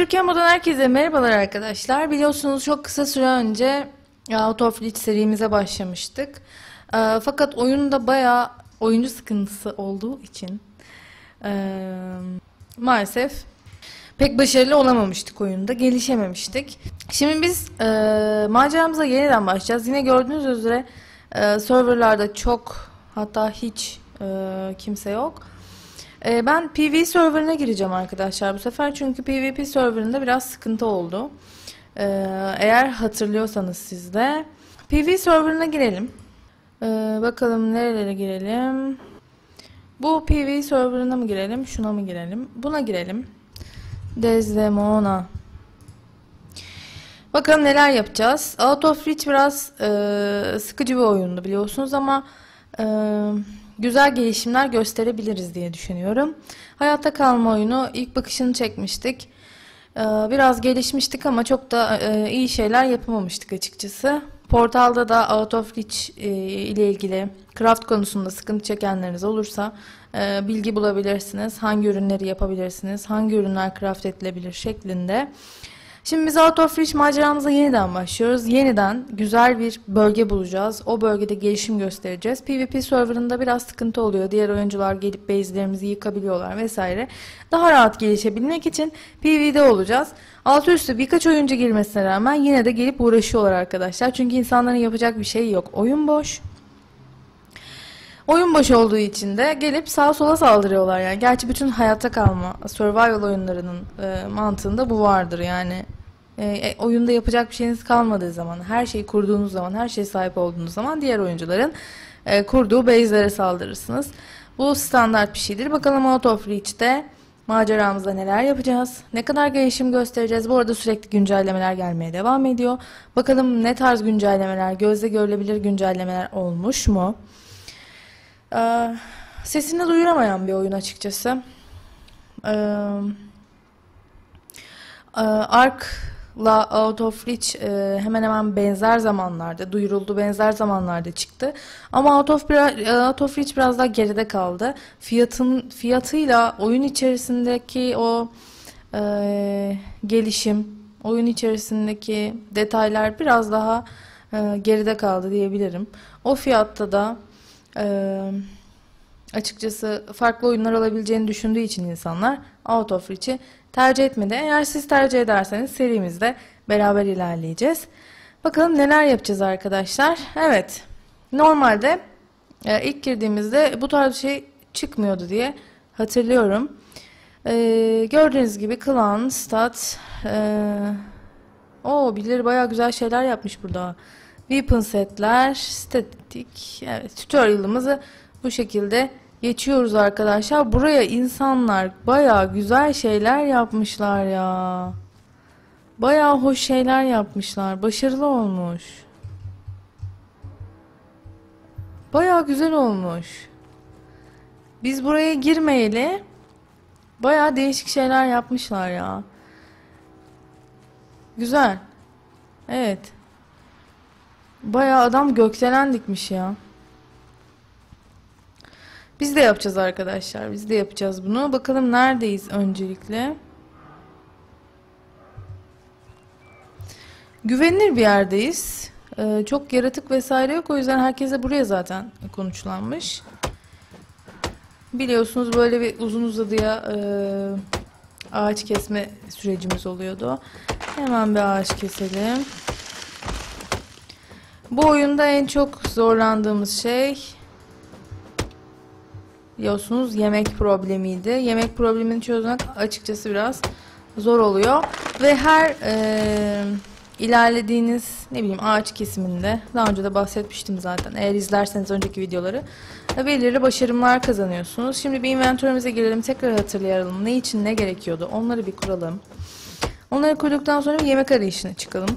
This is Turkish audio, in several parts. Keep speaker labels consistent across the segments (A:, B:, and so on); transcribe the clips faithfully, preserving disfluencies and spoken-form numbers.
A: Türkiye Mod'dan herkese merhabalar arkadaşlar. Biliyorsunuz çok kısa süre önce Out of Reach serimize başlamıştık. E, fakat oyunda bayağı oyuncu sıkıntısı olduğu için e, maalesef pek başarılı olamamıştık oyunda. Gelişememiştik. Şimdi biz e, maceramıza yeniden başlayacağız. Yine gördüğünüz üzere e, serverlarda çok, hatta hiç e, kimse yok. E, ben P V serverına gireceğim arkadaşlar bu sefer. Çünkü P V P serverında biraz sıkıntı oldu. E, eğer hatırlıyorsanız siz de. P V serverına girelim. E, bakalım nerelere girelim. Bu P V serverına mı girelim? Şuna mı girelim? Buna girelim. Desdemona. Bakalım neler yapacağız. Out of Reach biraz e, sıkıcı bir oyundu biliyorsunuz ama e, güzel gelişimler gösterebiliriz diye düşünüyorum. Hayatta kalma oyunu ilk bakışını çekmiştik. E, biraz gelişmiştik ama çok da e, iyi şeyler yapamamıştık açıkçası. Portalda da Out of Reach e, ile ilgili craft konusunda sıkıntı çekenleriniz olursa e, bilgi bulabilirsiniz. Hangi ürünleri yapabilirsiniz, hangi ürünler craft edilebilir şeklinde. Şimdi biz Out of Reach maceramıza yeniden başlıyoruz. Yeniden güzel bir bölge bulacağız. O bölgede gelişim göstereceğiz. P V P serverında biraz sıkıntı oluyor. Diğer oyuncular gelip base'lerimizi yıkabiliyorlar vesaire. Daha rahat gelişebilmek için P V'de olacağız. Altı üstü birkaç oyuncu girmesine rağmen yine de gelip uğraşıyorlar arkadaşlar. Çünkü insanların yapacak bir şey yok. Oyun boş. Oyun boş olduğu için de gelip sağa sola saldırıyorlar yani. Gerçi bütün hayatta kalma, survival oyunlarının e, mantığında bu vardır yani. E, oyunda yapacak bir şeyiniz kalmadığı zaman, her şeyi kurduğunuz zaman, her şeye sahip olduğunuz zaman diğer oyuncuların e, kurduğu base'lere saldırırsınız. Bu standart bir şeydir. Bakalım Out of Reach'te maceramızda neler yapacağız? Ne kadar gelişim göstereceğiz? Bu arada sürekli güncellemeler gelmeye devam ediyor. Bakalım ne tarz güncellemeler, gözle görülebilir güncellemeler olmuş mu? Ee, sesini duyuramayan bir oyun açıkçası. Ee, Ark'la Out of Reach e, hemen hemen benzer zamanlarda duyuruldu, benzer zamanlarda çıktı. Ama Out of, Out of Reach biraz daha geride kaldı. Fiyatın fiyatıyla oyun içerisindeki o e, gelişim, oyun içerisindeki detaylar biraz daha e, geride kaldı diyebilirim. O fiyatta da Ee, açıkçası farklı oyunlar olabileceğini düşündüğü için insanlar Out of Reach'i tercih etmedi. Eğer siz tercih ederseniz serimizde beraber ilerleyeceğiz. Bakalım neler yapacağız arkadaşlar. Evet, normalde e, ilk girdiğimizde bu tarz bir şey çıkmıyordu diye hatırlıyorum. Ee, gördüğünüz gibi Clan, Stat, e, o birileri bayağı güzel şeyler yapmış burada. Weapon setler, statik, evet, tutorial'ımızı bu şekilde geçiyoruz arkadaşlar. Buraya insanlar bayağı güzel şeyler yapmışlar ya. Bayağı hoş şeyler yapmışlar. Başarılı olmuş. Bayağı güzel olmuş. Biz buraya girmeyeli bayağı değişik şeyler yapmışlar ya. Güzel. Evet. Bayağı adam gökdelen dikmiş ya. Biz de yapacağız arkadaşlar. Biz de yapacağız bunu. Bakalım neredeyiz öncelikle. Güvenilir bir yerdeyiz. Ee, çok yaratık vesaire yok. O yüzden herkese buraya zaten konuşlanmış. Biliyorsunuz böyle bir uzun uzadıya e, ağaç kesme sürecimiz oluyordu. Hemen bir ağaç keselim. Bu oyunda en çok zorlandığımız şey biliyorsunuz yemek problemiydi. Yemek problemini çözmek açıkçası biraz zor oluyor. Ve her e, ilerlediğiniz ne bileyim ağaç kesiminde daha önce de bahsetmiştim zaten. Eğer izlerseniz önceki videoları belirli başarımlar kazanıyorsunuz. Şimdi bir inventörümüze girelim, tekrar hatırlayalım. Ne için ne gerekiyordu? Onları bir kuralım. Onları kurduktan sonra bir yemek arayışına çıkalım.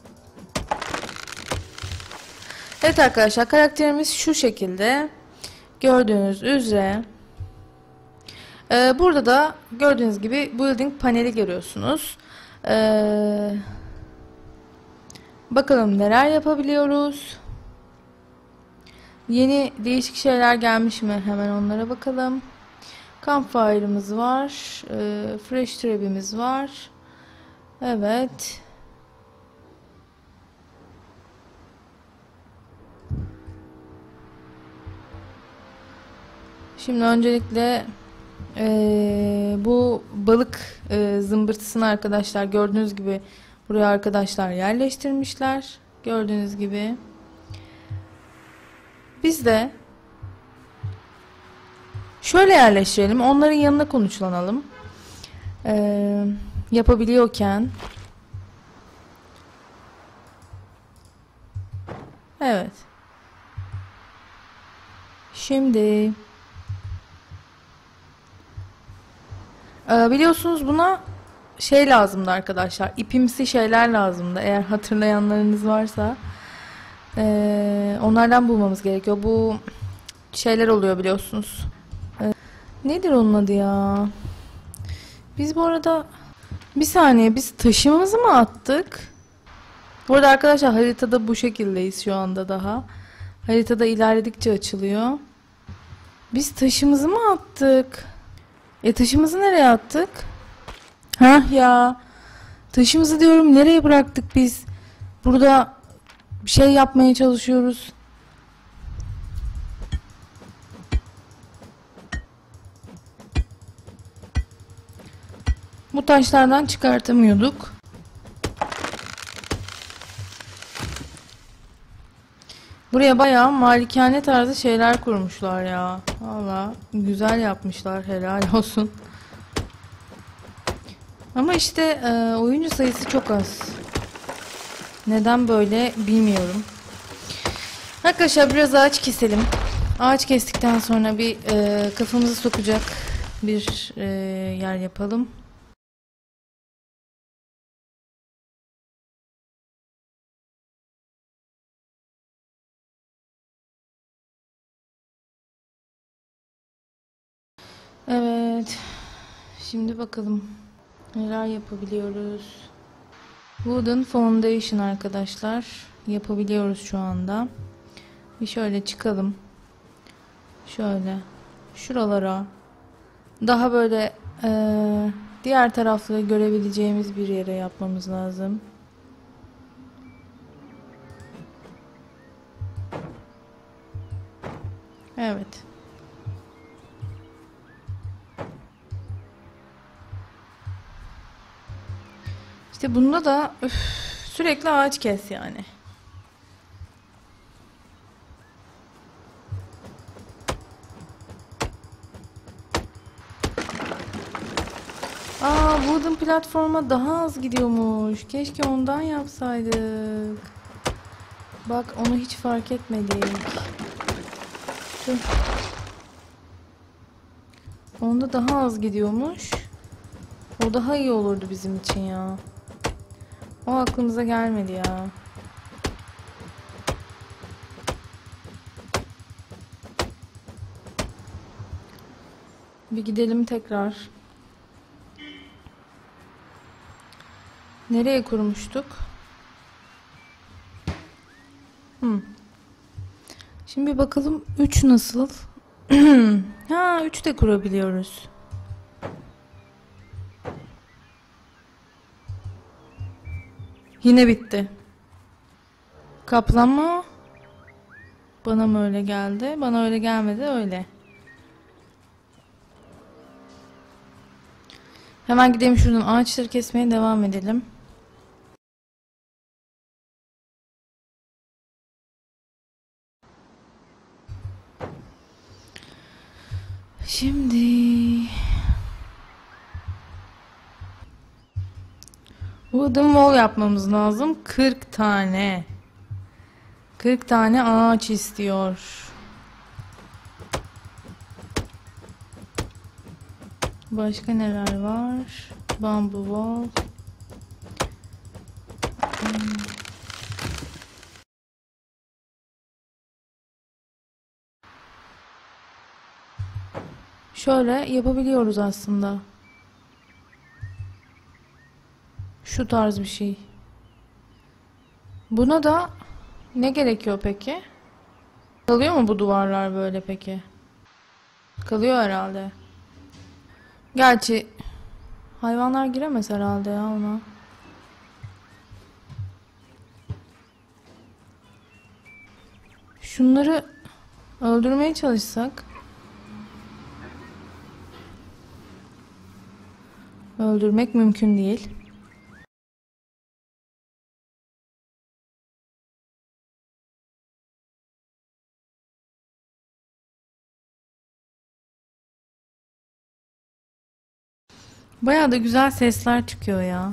A: Evet arkadaşlar, karakterimiz şu şekilde. Gördüğünüz üzere. Ee, burada da gördüğünüz gibi building paneli görüyorsunuz. Ee, bakalım neler yapabiliyoruz. Yeni değişik şeyler gelmiş mi? Hemen onlara bakalım. Campfire'ımız var. E, fresh trap'imiz var. Evet. Şimdi öncelikle eee, bu balık eee, zımbırtısını arkadaşlar gördüğünüz gibi buraya arkadaşlar yerleştirmişler. Gördüğünüz gibi. Biz de şöyle yerleştirelim. Onların yanına konuşlanalım. Eee, yapabiliyorken. Evet. Şimdi Ee, biliyorsunuz buna şey lazımdı arkadaşlar. İpimsi şeyler lazımdı. Eğer hatırlayanlarınız varsa ee, onlardan bulmamız gerekiyor. Bu şeyler oluyor biliyorsunuz. Ee, nedir onun adı ya? Biz bu arada bir saniye biz taşımızı mı attık? Bu arada arkadaşlar haritada bu şekildeyiz şu anda daha. Haritada ilerledikçe açılıyor. Biz taşımızı mı attık? E taşımızı nereye attık? Hah ya. Taşımızı diyorum nereye bıraktık biz? Burada bir şey yapmaya çalışıyoruz. Bu taşlardan çıkartamıyorduk. Buraya bayağı malikane tarzı şeyler kurmuşlar ya. Valla güzel yapmışlar, helal olsun. Ama işte e, oyuncu sayısı çok az. Neden böyle bilmiyorum. Arkadaşlar biraz ağaç keselim. Ağaç kestikten sonra bir e, kafamızı sokacak bir e, yer yapalım. Evet. Şimdi bakalım neler yapabiliyoruz. Wooden Foundation arkadaşlar yapabiliyoruz şu anda. Bir şöyle çıkalım. Şöyle şuralara daha böyle eee, diğer tarafları görebileceğimiz bir yere yapmamız lazım. Evet. İşte bunda da üf, sürekli ağaç kes yani. Aa, wooden platforma daha az gidiyormuş. Keşke ondan yapsaydık. Bak onu hiç fark etmedik. Tüh. Onda daha az gidiyormuş. O daha iyi olurdu bizim için ya. O aklımıza gelmedi ya. Bir gidelim tekrar. Nereye kurmuştuk? Hmm. Şimdi bir bakalım üç nasıl? Ha, üç de kurabiliyoruz. Yine bitti. Kaplan mı? Bana mı öyle geldi? Bana öyle gelmedi öyle. Hemen gidelim şuradan ağaçları kesmeye devam edelim. Şimdi wooden wall yapmamız lazım. kırk tane. kırk tane ağaç istiyor. Başka neler var? Bamboo wall. Hmm. Şöyle yapabiliyoruz aslında. Şu tarz bir şey. Buna da ne gerekiyor peki? Kalıyor mu bu duvarlar böyle peki? Kalıyor herhalde. Gerçi hayvanlar giremez herhalde ya ona. Şunları öldürmeye çalışsak. Öldürmek mümkün değil. Bayağı da güzel sesler çıkıyor ya.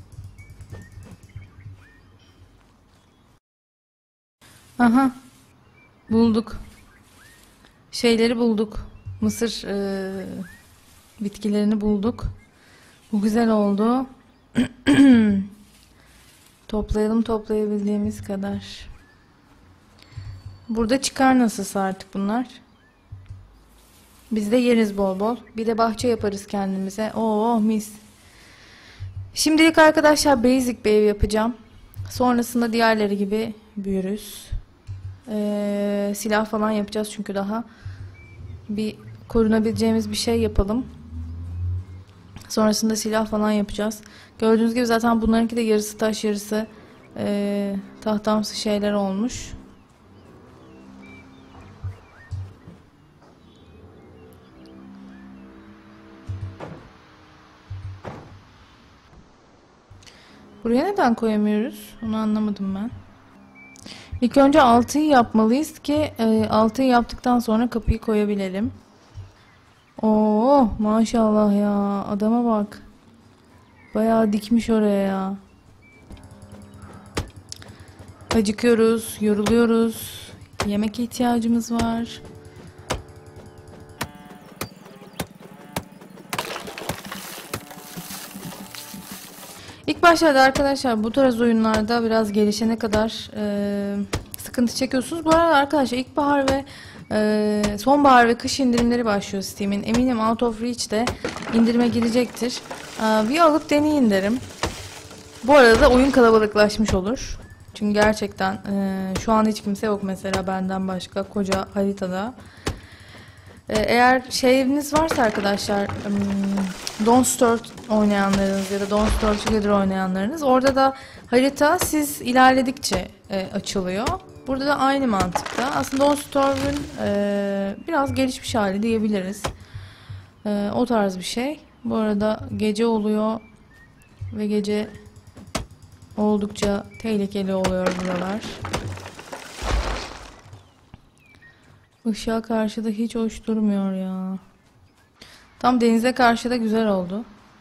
A: Aha, bulduk. Şeyleri bulduk. Mısır eee, bitkilerini bulduk. Bu güzel oldu. Toplayalım toplayabildiğimiz kadar. Burada çıkar nasılsa artık bunlar. Biz de yeriz bol bol. Bir de bahçe yaparız kendimize. Oo mis. Şimdilik arkadaşlar basic bir ev yapacağım. Sonrasında diğerleri gibi büyürüz. Ee, silah falan yapacağız çünkü daha bir korunabileceğimiz bir şey yapalım. Sonrasında silah falan yapacağız. Gördüğünüz gibi zaten bunlarınki de yarısı taş yarısı e, tahtamsı şeyler olmuş. Buraya neden koyamıyoruz? Onu anlamadım ben. İlk önce altıyı yapmalıyız ki e, altıyı yaptıktan sonra kapıyı koyabilelim. Oo maşallah ya, adama bak. Bayağı dikmiş oraya ya. Acıkıyoruz, yoruluyoruz. Yemek ihtiyacımız var. İlk başlarda arkadaşlar bu tarz oyunlarda biraz gelişene kadar e, sıkıntı çekiyorsunuz. Bu arada arkadaşlar ilkbahar ve e, sonbahar ve kış indirimleri başlıyor Steam'in. Eminim Out of Reach de indirime girecektir. E, bir alıp deneyin derim. Bu arada da oyun kalabalıklaşmış olur. Çünkü gerçekten e, şu an hiç kimse yok mesela benden başka koca haritada. E, eğer şeyiniz varsa arkadaşlar um, Don't Start oynayanlarınız ya da Don't Start Together oynayanlarınız, orada da harita siz ilerledikçe e, açılıyor. Burada da aynı mantıkta. Aslında Don't Starve'ın e, biraz gelişmiş hali diyebiliriz. E, o tarz bir şey. Bu arada gece oluyor ve gece oldukça tehlikeli oluyor buralar. Işığa karşı da hiç hoş durmuyor ya. Tam denize karşı da güzel oldu.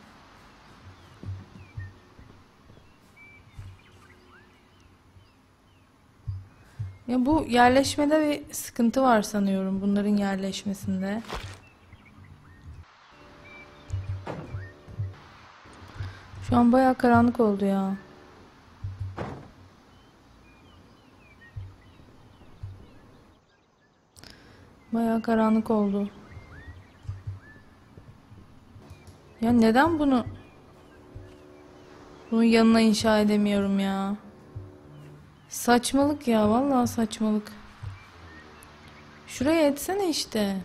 A: Ya bu yerleşmede bir sıkıntı var sanıyorum, bunların yerleşmesinde. Şu an bayağı karanlık oldu ya. Bayağı karanlık oldu. Ya neden bunu bunun yanına inşa edemiyorum ya? Saçmalık ya, vallahi saçmalık. Şuraya etsene işte.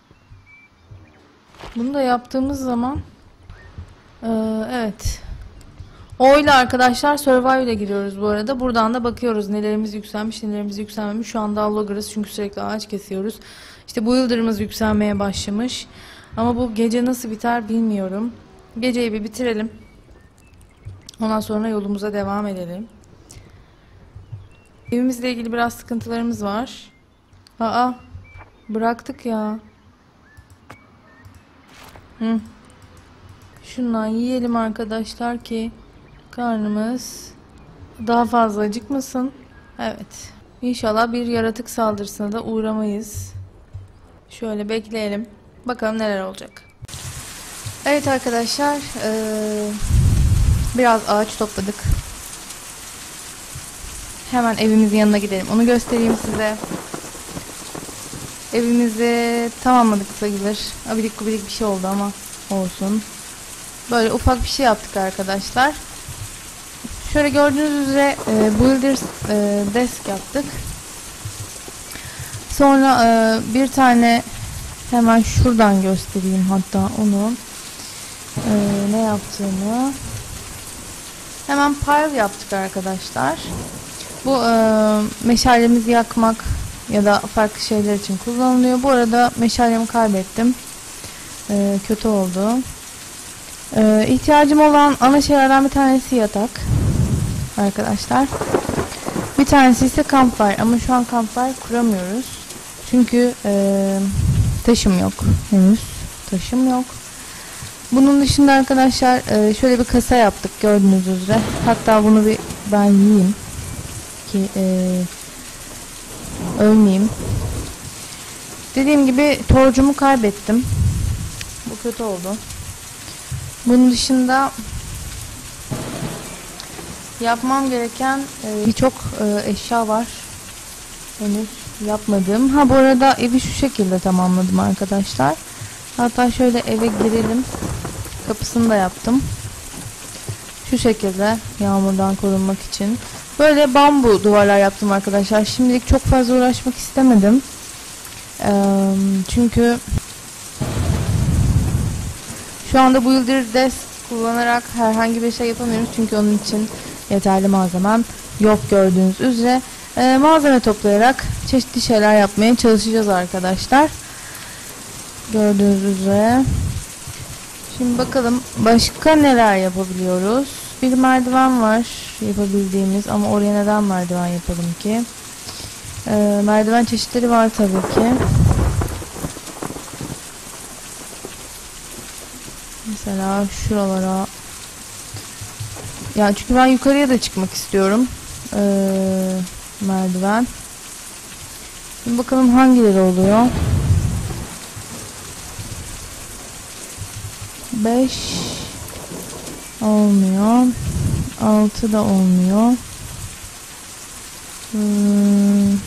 A: Bunu da yaptığımız zaman ee, evet. Oyla arkadaşlar Survival'e giriyoruz bu arada. Buradan da bakıyoruz nelerimiz yükselmiş, nelerimiz yükselmemiş. Şu anda logger'ız çünkü sürekli ağaç kesiyoruz. İşte bu yıldırımız yükselmeye başlamış. Ama bu gece nasıl biter bilmiyorum. Geceyi bir bitirelim. Ondan sonra yolumuza devam edelim. Evimizle ilgili biraz sıkıntılarımız var. Aa, bıraktık ya. Hı. Şundan yiyelim arkadaşlar ki karnımız daha fazla acıkmasın. Evet. İnşallah bir yaratık saldırısına da uğramayız. Şöyle bekleyelim. Bakalım neler olacak. Evet arkadaşlar. Ee, biraz ağaç topladık. Hemen evimizin yanına gidelim. Onu göstereyim size. Evimizi tamamladık sayılır. Abidik gubidik bir şey oldu ama olsun. Böyle ufak bir şey yaptık arkadaşlar. Şöyle gördüğünüz üzere e, Builders e, Desk yaptık. Sonra e, bir tane hemen şuradan göstereyim hatta onu. E, ne yaptığını. Hemen pile yaptık arkadaşlar. Bu e, meşalemizi yakmak ya da farklı şeyler için kullanılıyor. Bu arada meşalemi kaybettim. Ee, kötü oldu. Ee, ihtiyacım olan ana şeylerden bir tanesi yatak arkadaşlar. Bir tanesi ise campfire, ama şu an campfire kuramıyoruz. Çünkü e, taşım yok. Henüz taşım yok. Bunun dışında arkadaşlar e, şöyle bir kasa yaptık gördüğünüz üzere. Hatta bunu bir ben yiyeyim ki e, ölmeyeyim. Dediğim gibi torcumu kaybettim. Bu kötü oldu. Bunun dışında yapmam gereken e, birçok e, eşya var. Henüz yapmadım. Ha, bu arada evi şu şekilde tamamladım arkadaşlar. Hatta şöyle eve girelim. Kapısını da yaptım. Şu şekilde yağmurdan korunmak için. Böyle bambu duvarlar yaptım arkadaşlar. Şimdilik çok fazla uğraşmak istemedim. Ee, çünkü şu anda bu Builder Desk kullanarak herhangi bir şey yapamıyoruz. Çünkü onun için yeterli malzemem yok gördüğünüz üzere. Ee, malzeme toplayarak çeşitli şeyler yapmaya çalışacağız arkadaşlar. Gördüğünüz üzere. Şimdi bakalım başka neler yapabiliyoruz. Bir merdiven var yapabildiğimiz, ama oraya neden merdiven yapalım ki? Ee, merdiven çeşitleri var tabii ki. Mesela şuralara. Yani çünkü ben yukarıya da çıkmak istiyorum. Ee, merdiven. Şimdi bakalım hangileri oluyor. beş olmuyor. altı da olmuyor. Hmm.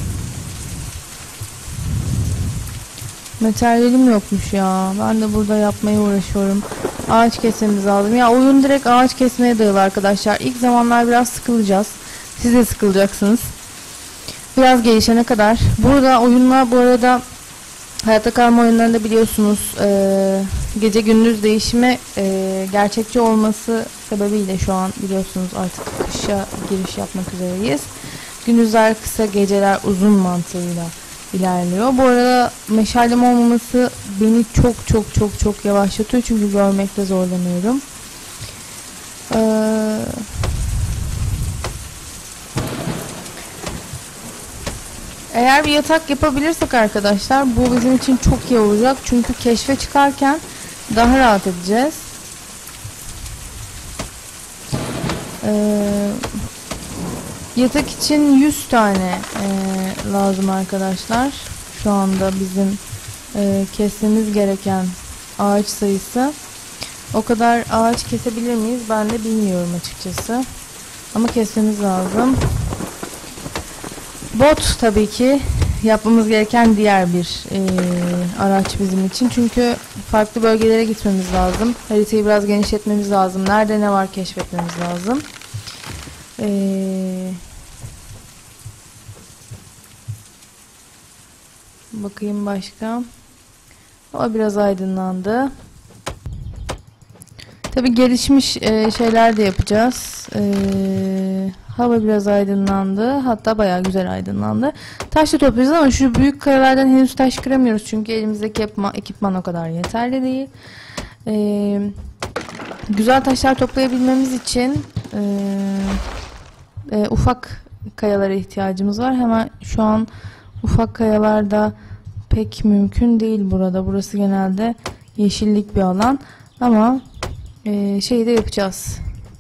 A: Materyalim yokmuş ya. Ben de burada yapmaya uğraşıyorum. Ağaç kesmemiz lazım. Ya oyun direkt ağaç kesmeye dayalı arkadaşlar. İlk zamanlar biraz sıkılacağız. Siz de sıkılacaksınız. Biraz gelişene kadar. Burada oyunlar bu arada hayatta kalma oyunlarında biliyorsunuz e, gece gündüz değişimi e, gerçekçi olması sebebiyle şu an biliyorsunuz artık kışa giriş yapmak üzereyiz. Gündüzler kısa, geceler uzun mantığıyla ilerliyor. Bu arada meşalem olmaması beni çok çok çok çok yavaşlatıyor çünkü görmekte zorlanıyorum. Ee, eğer bir yatak yapabilirsek arkadaşlar bu bizim için çok iyi olacak. Çünkü keşfe çıkarken daha rahat edeceğiz. Ee, yatak için yüz tane e, lazım arkadaşlar. Şu anda bizim e, kesmemiz gereken ağaç sayısı. O kadar ağaç kesebilir miyiz? Ben de bilmiyorum açıkçası. Ama kesmemiz lazım. Bot tabii ki yapmamız gereken diğer bir e, araç bizim için. Çünkü farklı bölgelere gitmemiz lazım. Haritayı biraz genişletmemiz lazım. Nerede ne var keşfetmemiz lazım. Eee... Bakayım başka. O biraz aydınlandı. Tabii gelişmiş e, şeyler de yapacağız. E, hava biraz aydınlandı. Hatta bayağı güzel aydınlandı. Taş da topluyoruz ama şu büyük kayalardan henüz taş kıramıyoruz. Çünkü elimizdeki ekipman, ekipman o kadar yeterli değil. E, güzel taşlar toplayabilmemiz için e, e, ufak kayalara ihtiyacımız var. Hemen şu an ufak kayalarda pek mümkün değil burada. Burası genelde yeşillik bir alan. Ama e, şeyi de yapacağız.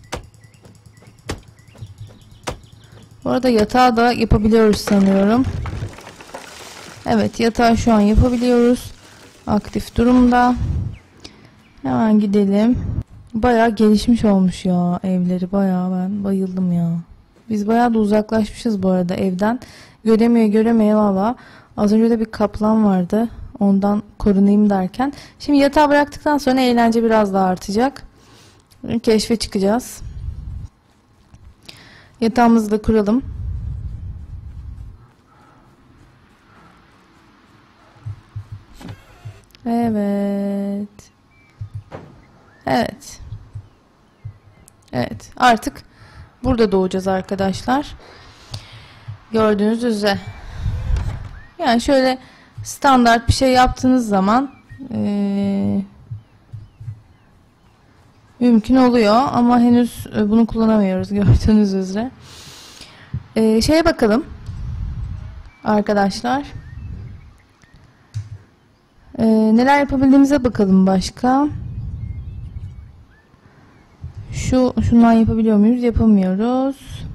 A: Bu arada yatağı da yapabiliyoruz sanıyorum. Evet, yatağı şu an yapabiliyoruz. Aktif durumda. Hemen gidelim. Bayağı gelişmiş olmuş ya evleri. Bayağı ben bayıldım ya. Biz bayağı da uzaklaşmışız bu arada evden. Göremiyor göremiyor valla. Az önce de bir kaplan vardı. Ondan korunayım derken. Şimdi yatağı bıraktıktan sonra eğlence biraz daha artacak. Keşfe çıkacağız. Yatağımızı da kuralım. Evet. Evet. Evet. Artık burada doğacağız arkadaşlar. Gördüğünüz üzere. Yani şöyle standart bir şey yaptığınız zaman ee, mümkün oluyor ama henüz bunu kullanamıyoruz gördüğünüz üzere. Ee, şeye bakalım arkadaşlar. Ee, neler yapabildiğimize bakalım başka. Şu şundan yapabiliyor muyuz? Yapamıyoruz.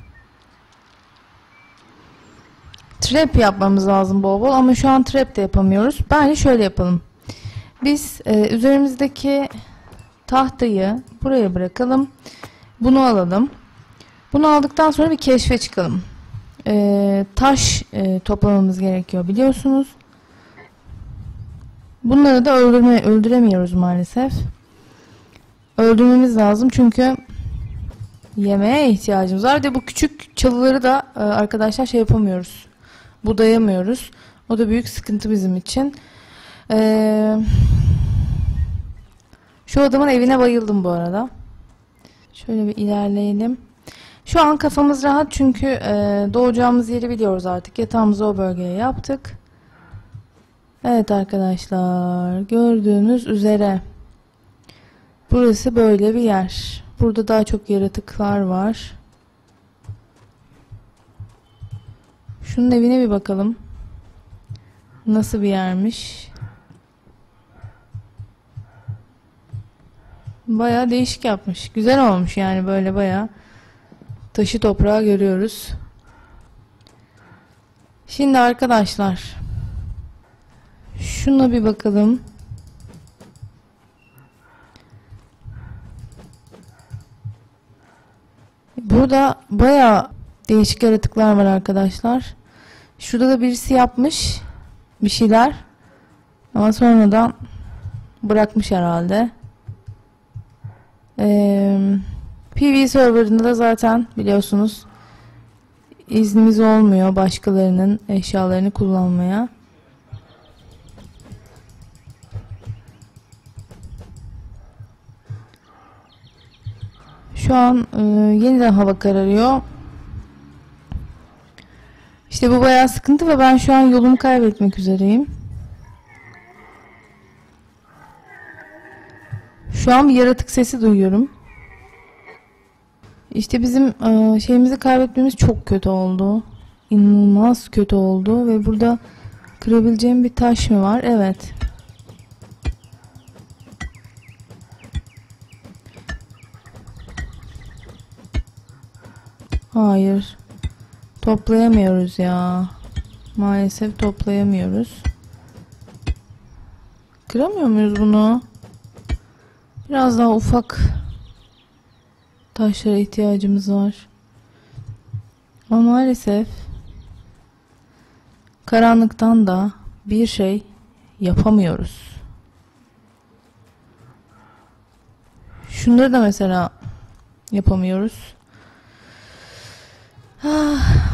A: Trap yapmamız lazım bol bol ama şu an trap de yapamıyoruz. Bence şöyle yapalım. Biz e, üzerimizdeki tahtayı buraya bırakalım. Bunu alalım. Bunu aldıktan sonra bir keşfe çıkalım. E, taş e, toplamamız gerekiyor biliyorsunuz. Bunları da öldürme, öldüremiyoruz maalesef. Öldürmemiz lazım çünkü yemeğe ihtiyacımız var. De bu küçük çalıları da e, arkadaşlar şey yapamıyoruz. Budayamıyoruz. O da büyük sıkıntı bizim için. Ee, şu adamın evine bayıldım bu arada. Şöyle bir ilerleyelim. Şu an kafamız rahat çünkü e, doğacağımız yeri biliyoruz artık. Yatağımızı o bölgeye yaptık. Evet arkadaşlar, gördüğünüz üzere burası böyle bir yer. Burada daha çok yaratıklar var. Şunun evine bir bakalım. Nasıl bir yermiş? Bayağı değişik yapmış. Güzel olmuş yani, böyle bayağı taşı toprağı görüyoruz. Şimdi arkadaşlar şuna bir bakalım. Burada bayağı değişik yaratıklar var arkadaşlar. Şurada da birisi yapmış bir şeyler ama sonradan bırakmış herhalde. Ee, P V serverında da zaten biliyorsunuz iznimiz olmuyor başkalarının eşyalarını kullanmaya. Şu an e, yeniden hava kararıyor. İşte bu bayağı sıkıntı ve ben şu an yolumu kaybetmek üzereyim. Şu an bir yaratık sesi duyuyorum. İşte bizim e, şeyimizi kaybetmemiz çok kötü oldu. İnanılmaz kötü oldu ve burada kırabileceğim bir taş mı var? Evet. Hayır. Toplayamıyoruz ya. Maalesef toplayamıyoruz. Kıramıyor muyuz bunu? Biraz daha ufak taşlara ihtiyacımız var. Ama maalesef karanlıktan da bir şey yapamıyoruz. Şunları da mesela yapamıyoruz. Ah.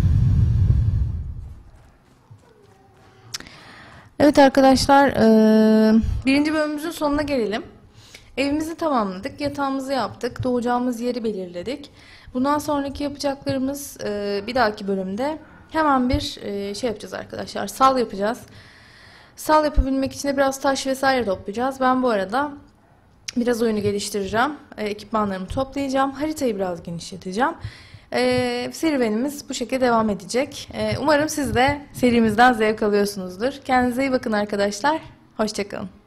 A: Evet arkadaşlar, birinci bölümümüzün sonuna gelelim. Evimizi tamamladık, yatağımızı yaptık, doğacağımız yeri belirledik. Bundan sonraki yapacaklarımız bir dahaki bölümde hemen bir şey yapacağız arkadaşlar. Sal yapacağız. Sal yapabilmek için de biraz taş vesaire toplayacağız. Ben bu arada biraz oyunu geliştireceğim. Ekipmanlarımı toplayacağım. Haritayı biraz genişleteceğim. Ee, serüvenimiz bu şekilde devam edecek. Ee, umarım siz de serimizden zevk alıyorsunuzdur. Kendinize iyi bakın arkadaşlar. Hoşça kalın.